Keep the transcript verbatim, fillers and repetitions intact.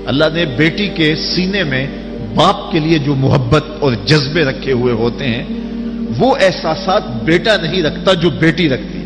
अल्लाह ने बेटी के सीने में बाप के लिए जो मोहब्बत और जज्बे रखे हुए होते हैं, वो एहसासात बेटा नहीं रखता जो बेटी रखती है।